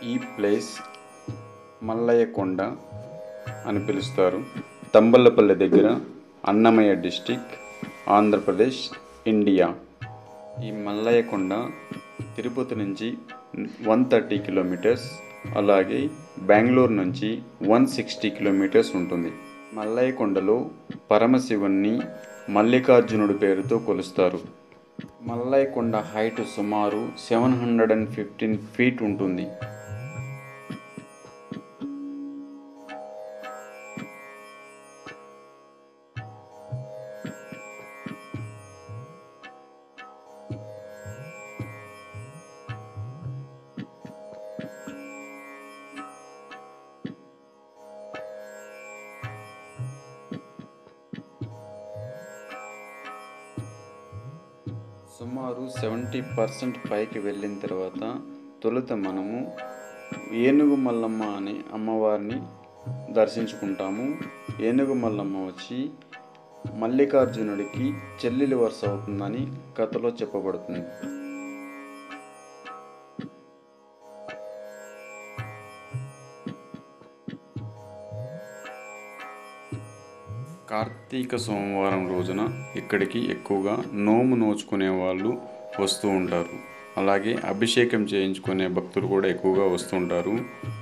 ఈ ప్లేస్ మల్లయ్య కొండ అని పిలుస్తారు. తంబళ్ళపల్లి దగ్గర, అన్నమయ్య డిస్టిక్, ఆంధ్రప్రదేశ్, ఇండియా. ఈ మల్లయ్య కొండ తిరుపతి నుంచి 130 కిలోమీటర్స్, అలాగే బెంగళూరు నుంచి 160 కిలోమీటర్స్ ఉంటుంది. మల్లయ్య కొండలో పరమశివుణ్ణి మల్లికార్జునుడి పేరుతో కొలుస్తారు. మల్లయ్య కొండ హైట్ సుమారు 715 ఫీట్ ఉంటుంది. సుమారు 70% పైకి వెళ్ళిన తర్వాత తొలుత మనము ఏనుగు మల్లమ్మ అనే అమ్మవారిని దర్శించుకుంటాము. ఏనుగు మల్లమ్మ వచ్చి మల్లికార్జునుడికి చెల్లెలి వరుస అవుతుందని కథలో చెప్పబడుతుంది. కార్తీక సోమవారం రోజున ఇక్కడికి ఎక్కువగా నోము నోచుకునే వాళ్ళు వస్తూ ఉంటారు. అలాగే అభిషేకం చేయించుకునే భక్తులు కూడా ఎక్కువగా వస్తుంటారు.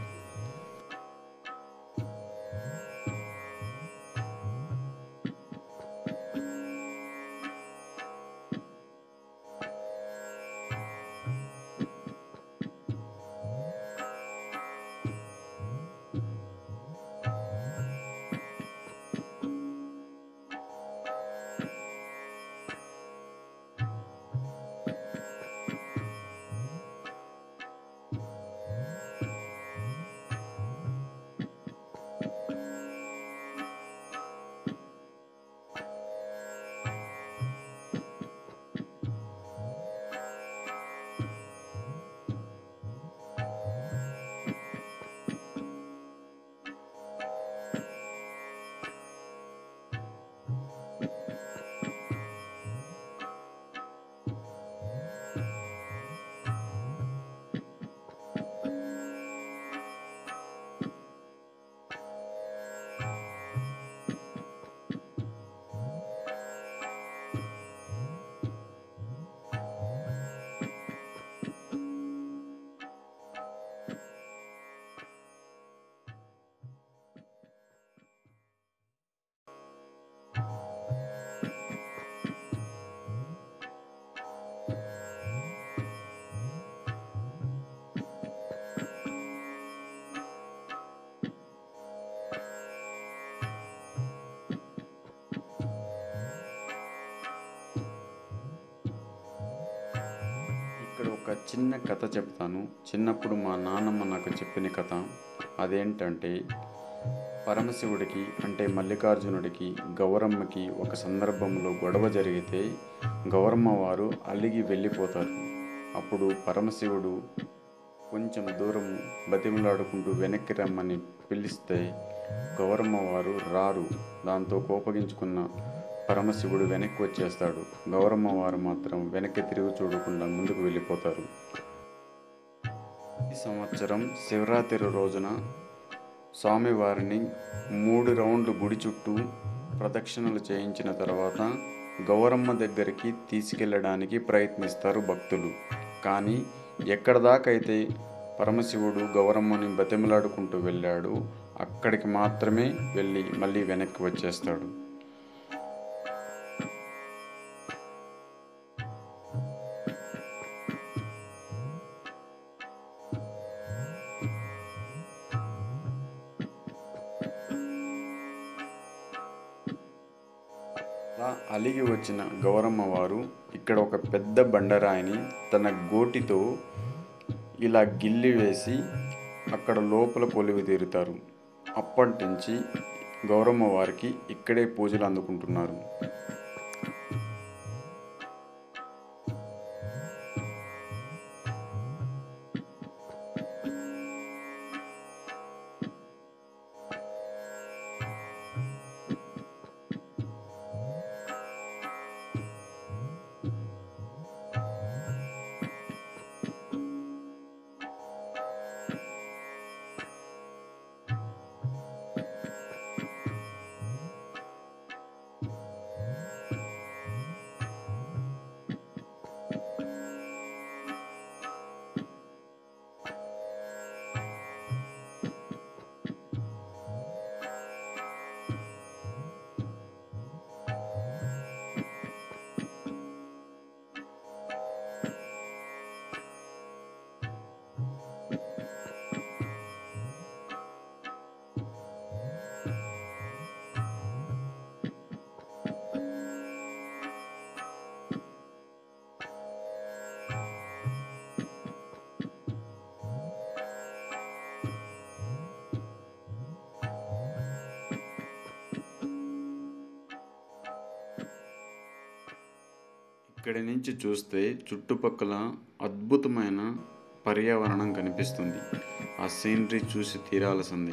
ఇక్కడ ఒక చిన్న కథ చెప్తాను. చిన్నప్పుడు మా నాన్నమ్మ నాకు చెప్పిన కథ. అదేంటంటే, పరమశివుడికి అంటే మల్లికార్జునుడికి గౌరమ్మకి ఒక సందర్భంలో గొడవ జరిగితే గౌరమ్మ వారు అలిగి వెళ్ళిపోతారు. అప్పుడు పరమశివుడు కొంచెం దూరం బతిమలాడుకుంటూ వెనక్కి రమ్మని పిలిస్తే గౌరమ్మ వారు రారు. దాంతో కోపగించుకున్న పరమశివుడు వెనక్కి వచ్చేస్తాడు. గౌరమ్మ వారు మాత్రం వెనక్కి తిరిగి చూడకుండా ముందుకు వెళ్ళిపోతారు. ఈ సంవత్సరం శివరాత్రి రోజున స్వామివారిని 3 రౌండ్లు గుడి చుట్టూ ప్రదక్షిణలు చేయించిన తర్వాత గౌరమ్మ దగ్గరికి తీసుకెళ్ళడానికి ప్రయత్నిస్తారు భక్తులు. కానీ ఎక్కడ దాకైతే పరమశివుడు గౌరమ్మని బతిమలాడుకుంటూ వెళ్ళాడు, అక్కడికి మాత్రమే వెళ్ళి మళ్ళీ వెనక్కి వచ్చేస్తాడు. అలా అలిగి వచ్చిన గౌరమ్మ వారు ఇక్కడ ఒక పెద్ద బండరాయిని తన గోటితో ఇలా గిల్లి వేసి అక్కడ లోపల కొలువు తీరుతారు. అప్పటి నుంచి గౌరమ్మ వారికి ఇక్కడే పూజలు అందుకుంటున్నారు. ఇక్కడి నుంచి చూస్తే చుట్టుపక్కల అద్భుతమైన పర్యావరణం కనిపిస్తుంది. ఆ సీనరీ చూసి తీరాల్సింది.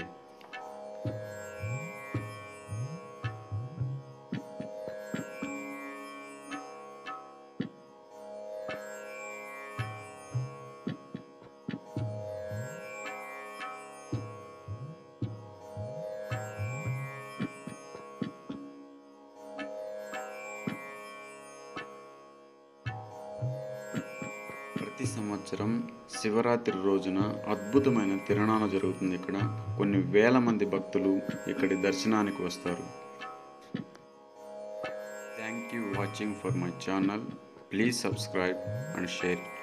ప్రతి సంవత్సరం శివరాత్రి రోజున అద్భుతమైన తిరణాలు జరుగుతుంది. ఇక్కడ కొన్ని వేల మంది భక్తులు ఇక్కడి దర్శనానికి వస్తారు. Thank you watching for my channel. Please subscribe and share.